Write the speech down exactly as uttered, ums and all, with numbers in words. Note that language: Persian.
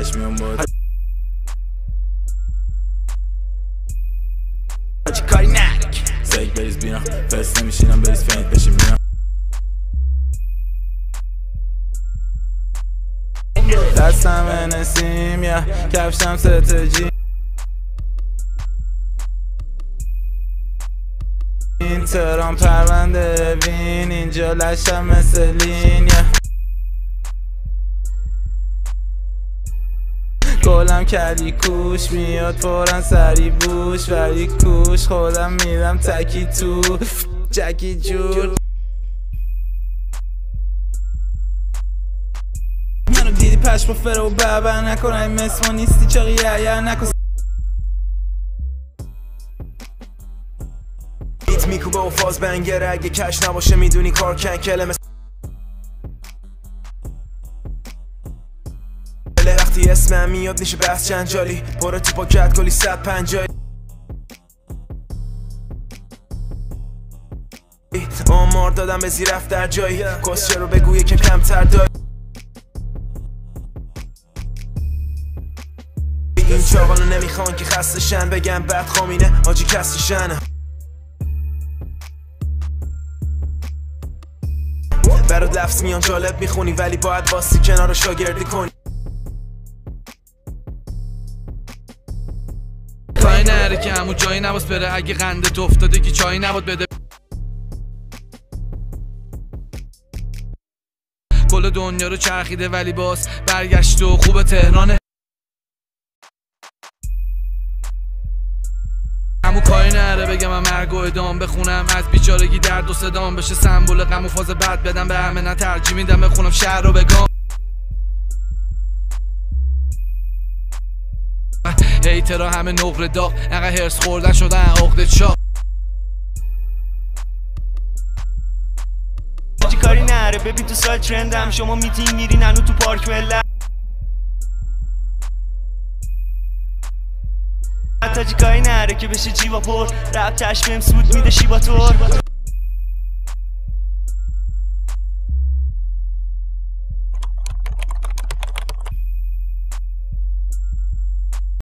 تش میام باز هاچی کاری نرک سیک بریز بیرم فرست نمیشینم بریز فینت بشیم میرم دستم نسیم یا کفشم ستجی این تهران پرونده وین اینجا لشم مثل لین گلم کلی کوش میاد فورا سری بوش ولی کوش خودم میرم تکی تو جکی جور منو دیدی پش با فرو بابر نکن این مثل ما نیستی چاقی یا نکن بیت میکوبه و فاز بنگره اگه کش نباشه میدونی کار کنکله مثل وقتی اسمم میاد میشه بحث جنجالی پاره تو پاکت کلی صد پنجایی آمار دادم به زیر رفت در جایی کسچه رو بگو یکم کمتر داری این چاقانو نمیخوان که خسته شن بگم بد خامینه آجی کسی شنه برات لفظ میان جالب میخونی ولی باید باسی کنار شاگردی کنی کاری نره که همون جایی نباس بره اگه قندت افتاده که چایی نباد بده کل دنیا رو چرخیده ولی باز برگشت و خوب تهرانه همون کاری نره بگم من مرگ و ادام بخونم از بیچارگی درد و صدام بشه سمبول غم و فاز بد بدم به همه نه ترجیح میدم بخونم شهر رو بگم هیترا همه نقره داغ انقدر هرس خوردن شدن عقده چاق چی کاری نره ببین تو سال ترندم شما میتینگ میرین هنو تو پارک ملت حتی چی کاری نره که بشه جیبا پر رب چشمم سود میده شیبا طور